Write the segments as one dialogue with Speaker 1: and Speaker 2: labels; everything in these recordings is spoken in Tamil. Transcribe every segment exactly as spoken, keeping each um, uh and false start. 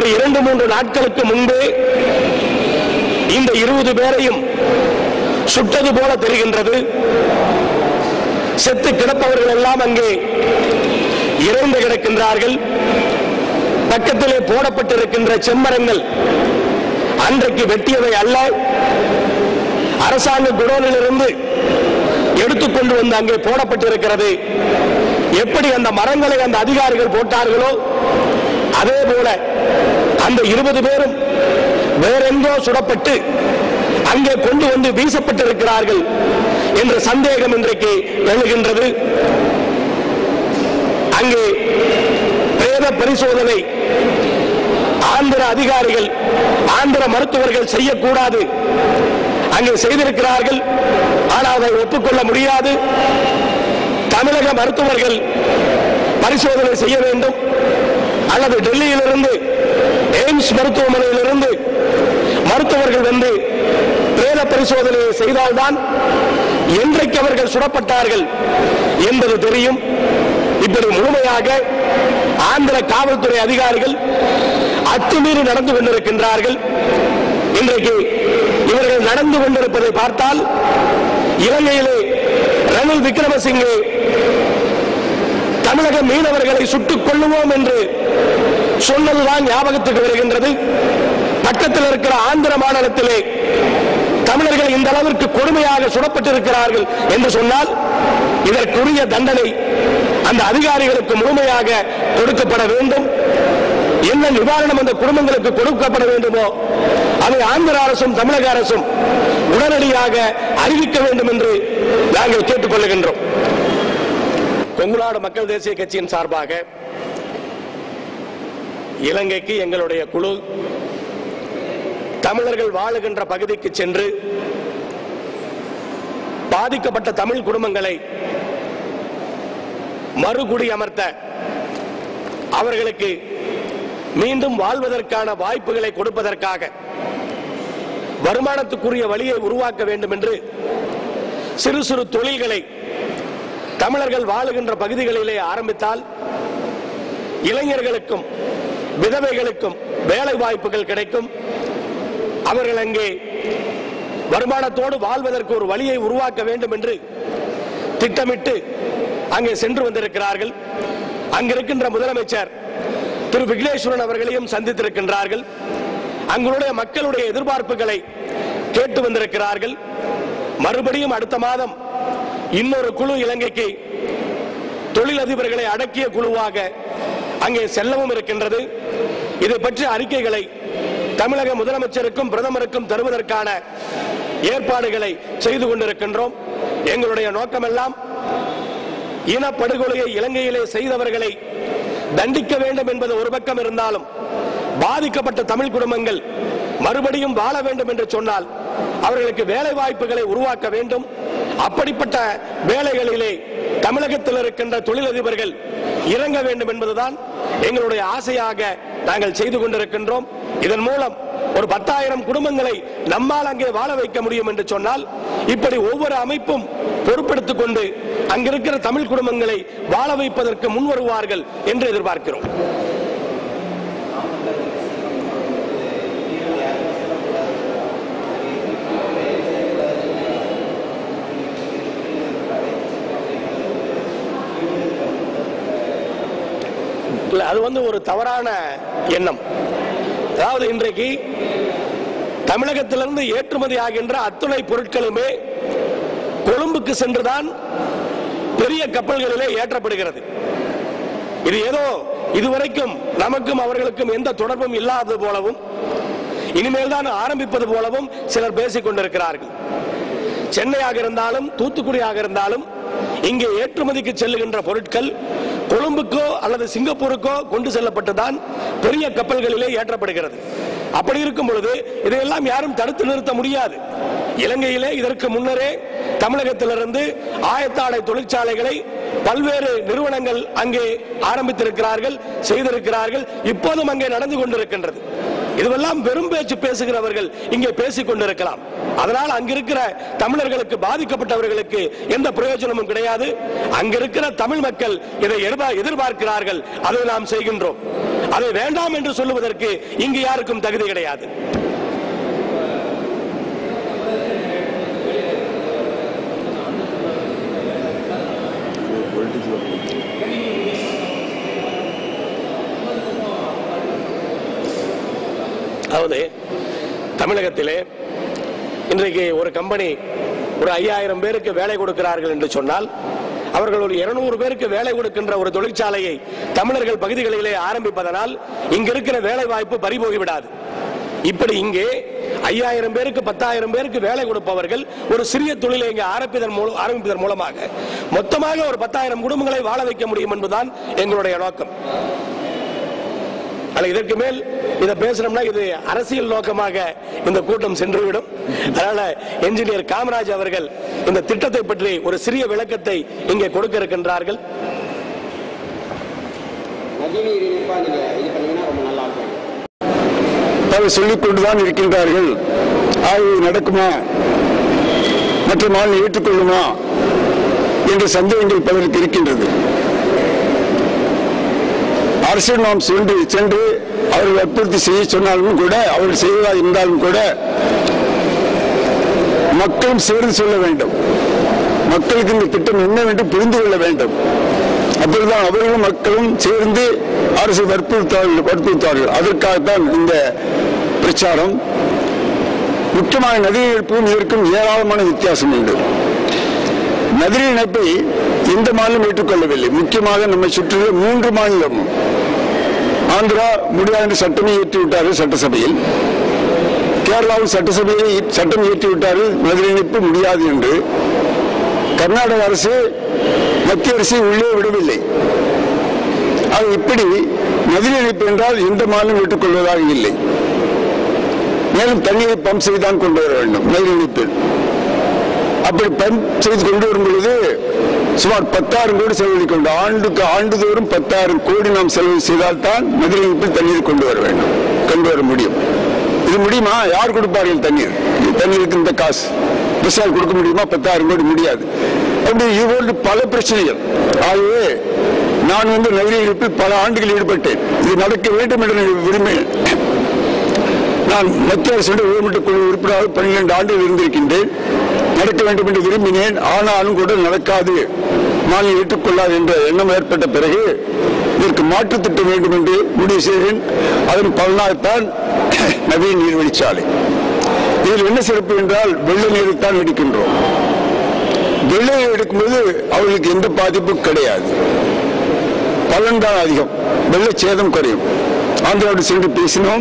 Speaker 1: ஒரு இரண்டு மூன்று நாட்களுக்கு முன்பே இந்த இருபது பேரையும் சுட்டது போல தெரிகின்றது. செத்து கிடப்பவர்கள் எல்லாம் அங்கே இறந்து கிடக்கின்றார்கள். பக்கத்திலே போடப்பட்டிருக்கின்ற செம்மரங்கள் அன்றைக்கு வெட்டியவை அல்ல, அரசாங்க குடோனிலிருந்து எடுத்துக்கொண்டு வந்து அங்கே போடப்பட்டிருக்கிறது. எப்படி அந்த மரங்களை அந்த அதிகாரிகள் போட்டார்களோ அதே போல அந்த இருபது பேரும் வேறெங்கோ சுடப்பட்டு அங்கே கொண்டு வந்து வீசப்பட்டிருக்கிறார்கள் என்ற சந்தேகம் இன்றைக்கு எழுகின்றது. அங்கே பிரேத பரிசோதனை ஆந்திர அதிகாரிகள், ஆந்திர மருத்துவர்கள் செய்யக்கூடாது, அங்கே செய்திருக்கிறார்கள். ஆனால் அதை ஒப்புக்கொள்ள முடியாது. தமிழக மருத்துவர்கள் பரிசோதனை செய்ய வேண்டும், அல்லது டெல்லியிலிருந்து எய்ம்ஸ் மருத்துவமனையிலிருந்து மருத்துவர்கள் வந்து பிரேத பரிசோதனையை செய்தால்தான் என்றைக்கு அவர்கள் சுடப்பட்டார்கள் என்பது தெரியும். இப்படி முழுமையாக ஆந்திர காவல்துறை அதிகாரிகள் அத்துமீறி நடந்து கொண்டிருக்கின்றார்கள். இன்றைக்கு இவர்கள் நடந்து கொண்டிருப்பதை பார்த்தால் இலங்கையிலே ரணில் விக்ரமசிங்கே தமிழக மீனவர்களை சுட்டுக் கொள்ளுவோம் என்று சொன்னதுதான் ஞாபகத்துக்கு வருகின்றது. பக்கத்தில் இருக்கிற ஆந்திர மாநிலத்திலே தமிழர்கள் இந்த அளவிற்கு கொடுமையாக சுடப்பட்டிருக்கிறார்கள் என்று சொன்னால் இதற்குரிய தண்டனை அந்த அதிகாரிகளுக்கு முழுமையாக கொடுக்கப்பட வேண்டும். என்ன நிவாரணம் அந்த குடும்பங்களுக்கு கொடுக்கப்பட வேண்டுமோ அதை ஆந்திர அரசும் தமிழக அரசும் உடனடியாக அறிவிக்க வேண்டும் என்று நாங்கள் கேட்டுக் கொள்ளுகின்றோம். கொங்குநாடு மக்கள் தேசிய கட்சியின் சார்பாக இலங்கைக்கு எங்களுடைய குழு தமிழர்கள் வாழுகின்ற பகுதிக்கு சென்று பாதிக்கப்பட்ட தமிழ் குடும்பங்களை மறுகுடியமர்த்த, அவர்களுக்கு மீண்டும் வாழ்வதற்கான வாய்ப்புகளை கொடுப்பதற்காக வருமானத்துக்குரிய வழியை உருவாக்க வேண்டும் என்று சிறு சிறு தொழில்களை தமிழர்கள் வாழுகின்ற பகுதிகளிலே ஆரம்பித்தால் இளைஞர்களுக்கும் விதவைகளுக்கும் வேலை வாய்ப்புகள் கிடைக்கும். அவர்கள் அங்கே வருமானத்தோடு வாழ்வதற்கு ஒரு வழியை உருவாக்க வேண்டும் என்று திட்டமிட்டு அங்கே சென்று வந்திருக்கிறார்கள். அங்கிருக்கின்ற முதலமைச்சர் திரு விக்னேஸ்வரன் அவர்களையும் சந்தித்திருக்கின்றார்கள். அங்களுடைய மக்களுடைய எதிர்பார்ப்புகளை கேட்டு வந்திருக்கிறார்கள். மறுபடியும் அடுத்த மாதம் இன்னொரு குழு இலங்கைக்கு தொழிலதிபர்களை அடக்கிய குழுவாக அங்கே செல்லவும் இருக்கின்றது. இதை பற்றி அறிக்கைகளை தமிழக முதலமைச்சருக்கும் பிரதமருக்கும் தருவதற்கான ஏற்பாடுகளை செய்து கொண்டிருக்கின்றோம். எங்களுடைய நோக்கமெல்லாம் இனப்படுகொலையை இலங்கையிலே செய்தவர்களை தண்டிக்க வேண்டும் என்பது ஒரு பக்கம் இருந்தாலும் பாதிக்கப்பட்ட தமிழ் குடும்பங்கள் மறுபடியும் வாழ வேண்டும் என்று சொன்னால் அவர்களுக்கு வேலை வாய்ப்புகளை உருவாக்க வேண்டும். அப்படிப்பட்ட வேலைகளிலே தமிழகத்தில் இருக்கின்ற தொழிலதிபர்கள் இறங்க வேண்டும் என்பதுதான் எங்களுடைய ஆசையாக நாங்கள் செய்து கொண்டிருக்கின்றோம். இதன் மூலம் ஒரு பத்தாயிரம் குடும்பங்களை நம்மால் அங்கே வாழ வைக்க முடியும் என்று சொன்னால் இப்படி ஒவ்வொரு அமைப்பும் பொறுப்பெடுத்துக் கொண்டு அங்கிருக்கிற தமிழ் குடும்பங்களை வாழ வைப்பதற்கு முன் வருவார்கள் என்று எதிர்பார்க்கிறோம். அது வந்து ஒரு தவறான எண்ணம். அதாவது இன்றைக்கு தமிழகத்திலிருந்து ஏற்றுமதி ஆகின்ற அத்துணை பொருட்களுமே கொழும்புக்கு சென்றுதான் பெரிய கப்பல்களிலே ஏற்றப்படுகிறது. இது ஏதோ இதுவரைக்கும் நமக்கும் அவர்களுக்கும் எந்த தொடர்பும் இல்லாதது போலவும் இனிமேல் தான் ஆரம்பிப்பது போலவும் சிலர் பேசிக் கொண்டிருக்கிறார்கள். சென்னையாக இருந்தாலும் தூத்துக்குடியாக இருந்தாலும் இங்கே ஏற்றுமதிக்கு செல்லுகின்ற பொருட்கள் கொழும்புக்கோ அல்லது சிங்கப்பூருக்கோ கொண்டு செல்லப்பட்டுதான் பெரிய கப்பல்களிலே ஏற்றப்படுகிறது. அப்படி இருக்கும் பொழுது இதையெல்லாம் யாரும் தடுத்து நிறுத்த முடியாது. இலங்கையிலே இதற்கு முன்னரே தமிழகத்திலிருந்து ஆயத்தாடை தொழிற்சாலைகளை பல்வேறு நிறுவனங்கள் அங்கே ஆரம்பித்திருக்கிறார்கள், செய்திருக்கிறார்கள். இப்போதும் அங்கே நடந்து கொண்டிருக்கின்றது. இதுவெல்லாம் வெறும் பேச்சு பேசுகிறவர்கள் இங்கே பேசிக் கொண்டிருக்கலாம். அதனால் அங்கிருக்கிற தமிழர்களுக்கு பாதிக்கப்பட்டவர்களுக்கு எந்த பிரயோஜனமும் கிடையாது. அங்கிருக்கிற தமிழ் மக்கள் இதை எதிர்பார்க்கிறார்கள், அதை நாம் செய்கின்றோம். அதை வேண்டாம் என்று சொல்லுவதற்கு இங்கு யாருக்கும் தகுதி கிடையாது. அதாவது தமிழகத்திலே இன்றைக்கு ஒரு கம்பெனி ஒரு ஐயாயிரம் பேருக்கு வேலை கொடுக்கிறார்கள் என்று சொன்னால் அவர்கள் ஒரு இருநூறு பேருக்கு வேலை கொடுக்கின்ற ஒரு தொழிற்சாலையை தமிழர்கள் பகுதிகளிலே ஆரம்பிப்பதனால் இங்க இருக்கிற வேலை வாய்ப்பு பறிபோகிவிடாது. இப்படி இங்கே ஐயாயிரம் பேருக்கு பத்தாயிரம் பேருக்கு வேலை கொடுப்பவர்கள் ஒரு சிறிய தொழிலை இங்கே ஆரம்பிப்பதன் மூலம் ஆரம்பிப்பதன் மூலமாக மொத்தமாக ஒரு பத்தாயிரம் குடும்பங்களை வாழ வைக்க முடியும் என்பதுதான் எங்களுடைய நோக்கம். இதற்கு மேல் இதை பேசணும்னா இது அரசியல் நோக்கமாக இந்த கூட்டம் சென்றுவிடும். அதனால என்ஜினியர் காமராஜ் அவர்கள் இந்த திட்டத்தை பற்றி ஒரு சிறிய விளக்கத்தை இங்கே கொடுக்க இருக்கின்றார்கள்.
Speaker 2: சொல்லிக் கொண்டுதான் இருக்கின்றார்கள். ஆய்வு நடக்குமா, மற்ற மாநிலம் ஏற்றுக்கொள்ளுமா என்ற சந்தேகங்கள் பலருக்கு இருக்கின்றது. அரசு நாம் சென்று சென்று அவர்கள் வற்புறுத்தி செய்ய சொன்னாலும் கூட, அவர்கள் செய்வதா இருந்தாலும் கூட மக்களும் சேர்ந்து சொல்ல வேண்டும். மக்களுக்கு இந்த திட்டம் என்னவென்று புரிந்து கொள்ள வேண்டும். அப்பொழுதுதான் அவர்களும் மக்களும் சேர்ந்து அரசு வற்புறுத்தார்கள் வற்புறுத்தார்கள் அதற்காகத்தான் இந்த பிரச்சாரம். முக்கியமாக நதிநீர் இணைப்பும் இதற்கும் ஏராளமான வித்தியாசம் உண்டு. நதிநீர் இணைப்பை எந்த மாநிலம் ஏற்றுக்கொள்ளவில்லை. முக்கியமாக நம்மை சுற்றியுள்ள மூன்று மாநிலமும். ஆந்திரா முடியாது என்று சட்டமே இயற்றிவிட்டார்கள் சட்டசபையில். கேரளாவில் சட்டசபையை சட்டம் இயற்றிவிட்டார்கள் நதிநீர் இணைப்பு முடியாது என்று. கர்நாடக அரசு மத்திய அரசை உள்ளே விடவில்லை. அது இப்படி நதிநீர் இணைப்பு என்றால் எந்த மாநிலம் ஏற்றுக்கொள்வதாக இல்லை. மேலும் தண்ணீரை பம்ப் செய்துதான் கொண்டு வர வேண்டும் நதிநீர் இணைப்பில். அப்படி பம்ப் செய்து கொண்டு வரும் பொழுது சுமார் பத்தாயிரம் கோடி செலவழிக்க ஆண்டுக்கு ஆண்டுதோறும் பத்தாயிரம் கோடி நாம் செலவு செய்தால்தான் நதிநீர் இணைப்பில் தண்ணீர் கொண்டு வர வேண்டும் கொண்டு வர முடியும். இது முடியுமா? யார் கொடுப்பார்கள் தண்ணீர்? தண்ணீருக்கு இந்த காசு விவசாயம் கொடுக்க முடியுமா? பத்தாயிரம் கோடி முடியாது. அப்படி இதுபோன்று பல பிரச்சனைகள். ஆகவே நான் வந்து நதிநீர் இணைப்பில் பல ஆண்டுகள் ஈடுபட்டேன். இது நடக்க வேண்டும் என்று விரும்பினேன். நான் மத்திய அரசு உயர்மட்ட குழு உறுப்பினராக பன்னிரண்டு ஆண்டுகள் இருந்திருக்கின்றேன். நடக்க வேண்டும் என்று விரும்பினேன். ஆனாலும் கூட நடக்காது, மாநிலம் ஏற்றுக்கொள்ளாது என்ற எண்ணம் ஏற்பட்ட பிறகு இதற்கு மாற்று திட்டம் வேண்டும் என்று முடிவு செய்தேன். அதன் பலனாகத்தான் நவீன நீர்வழிச்சாலை. இதில் என்ன சிறப்பு என்றால் வெள்ள நீரைத்தான் எடுக்கின்றோம். வெள்ள நீர் எடுக்கும்போது அவர்களுக்கு எந்த பாதிப்பும் கிடையாது. பலன் தான் அதிகம், வெள்ள சேதம் குறையும். ஆந்திராவோடு சென்று பேசினோம்.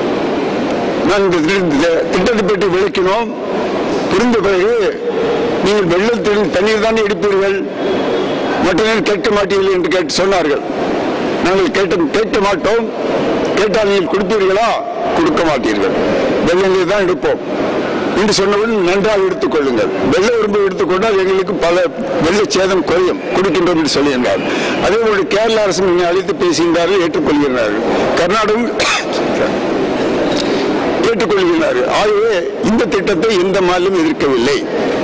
Speaker 2: நான் இந்த திட்டத்தை பற்றி விளக்கினோம். புரிந்த பிறகு நீங்கள் வெள்ளத்தில் தண்ணீர் தானே எடுப்பீர்கள், மற்ற நேரம் கேட்க மாட்டீர்கள் என்று கேட்டு சொன்னார்கள். நாங்கள் கேட்ட கேட்க மாட்டோம். கேட்டால் நீங்கள் கொடுப்பீர்களா? கொடுக்க மாட்டீர்கள். வெள்ள நீர் தான் எடுப்போம் என்று சொன்னவுடன் நன்றாக எடுத்துக் கொள்ளுங்கள். வெள்ள உறும்பு எடுத்துக்கொண்டால் எங்களுக்கு பல வெள்ள சேதம் குறையும், கொடுக்கின்றோம் என்று சொல்லுகின்றார். அதே போல கேரள அரசு நீங்கள் அழைத்து பேசுகின்றார்கள், ஏற்றுக்கொள்கிறார்கள். கர்நாடகம் ஏற்றுக்கொள்கிறார்கள். ஆகவே இந்த திட்டத்தை எந்த மாநிலம் எதிர்க்கவில்லை.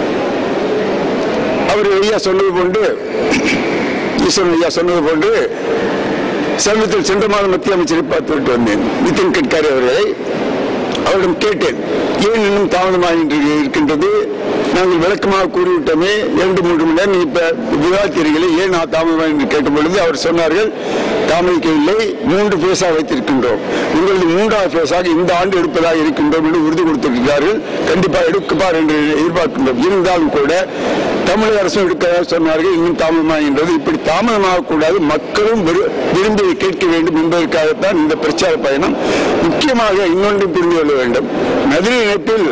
Speaker 2: அவர் ஐயா சொன்னது போன்று ஈஸ்வரன் ஐயா சொன்னது போன்று சமீபத்தில் சென்ற மாதம் மத்திய அமைச்சரை பார்த்துவிட்டு வந்தேன், நிதின் கட்கரி அவர்களை. அவரிடம் கேட்டேன், ஏன் இன்னும் தாமதமாக இருக்கின்றது? நாங்கள் விளக்கமாக கூறிவிட்டோமே, இரண்டு மூன்று மணி நேரம் இப்ப விவாதித்தீர்களே, ஏன் தாமதமாக என்று கேட்ட பொழுது அவர் சொன்னார்கள், தாமதிக்கவில்லை, மூன்று பேஸாக வைத்திருக்கின்றோம். உங்களது மூன்றாவது பேஸாக இந்த ஆண்டு எடுப்பதாக இருக்கின்றோம் என்று உறுதி கொடுத்திருக்கிறார்கள். கண்டிப்பாக எடுக்கப்பார் என்று எதிர்பார்க்கின்றோம். இருந்தாலும் கூட தமிழக அரசும் எடுக்கிறதாக சொன்னார்கள், இன்னும் தாமதமாகின்றது. இப்படி தாமதமாக கூடாது, மக்களும் விரும்பி கேட்க வேண்டும் என்பதற்காகத்தான் இந்த பிரச்சார பயணம். முக்கியமாக இன்னொன்று புரிந்து கொள்ள வேண்டும், நதிநீர் இணைப்பில்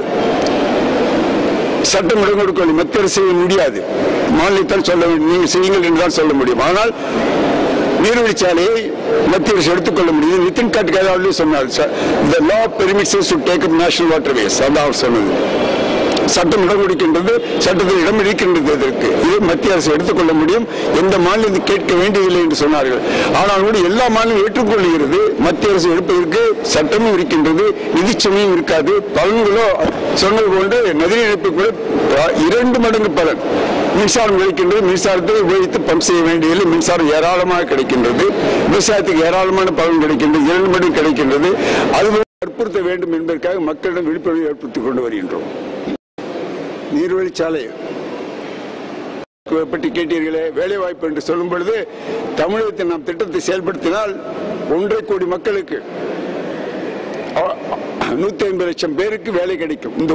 Speaker 2: சட்டம் இடம் கொடுக்க மத்திய அரசு செய்ய முடியாது, மாநிலத்தான் சொல்ல வேண்டும், நீங்கள் செய்யுங்கள் என்றுதான் சொல்ல முடியும். ஆனால் நீர்வழிச்சாலையை மத்திய அரசு எடுத்துக்கொள்ள முடியும். நிதின் கட்கரி சொன்னார், the law permits us to take up national waterways. அதான் அவர் சொன்னது. சட்டம் இடம் கொடுக்கின்றது, சட்டத்தில் இடம் இருக்கின்றது. இதற்கு இது மத்திய அரசு எடுத்துக்கொள்ள முடியும். எந்த மாநிலம் கேட்க வேண்டியதில்லை என்று சொன்னார்கள். ஆனால் கூட எல்லா மாநிலம் ஏற்றுக்கொள்கிறது. மத்திய அரசு எடுப்பதற்கு சட்டமும் இருக்கின்றது, நிதிச்சுமையும் இருக்காது. பலன்களோ சொன்னது போன்று நதிநீர் இணைப்பு கூட இரண்டு மடங்கு பலன். மின்சாரம் கிடைக்கின்றது, மின்சாரத்தை உபயோகித்து பம்ப் செய்ய வேண்டியதில்லை, மின்சாரம் ஏராளமாக கிடைக்கின்றது, விவசாயத்துக்கு ஏராளமான பலன் கிடைக்கின்றது, இரண்டு மடங்கு கிடைக்கின்றது. அது வற்புறுத்த வேண்டும் என்பதற்காக மக்களிடம் விழிப்புணர்வை ஏற்படுத்திக் கொண்டு வருகின்றோம். நீர்வழிச்சாலை பற்றி கேட்டீர்களே, வேலை வாய்ப்பு என்று சொல்லும் பொழுது தமிழகத்தில் நாம் திட்டத்தை செயல்படுத்தினால் ஒன்றரை கோடி மக்களுக்கு நூத்தி ஐம்பது லட்சம் பேருக்கு வேலை கிடைக்கும். இந்த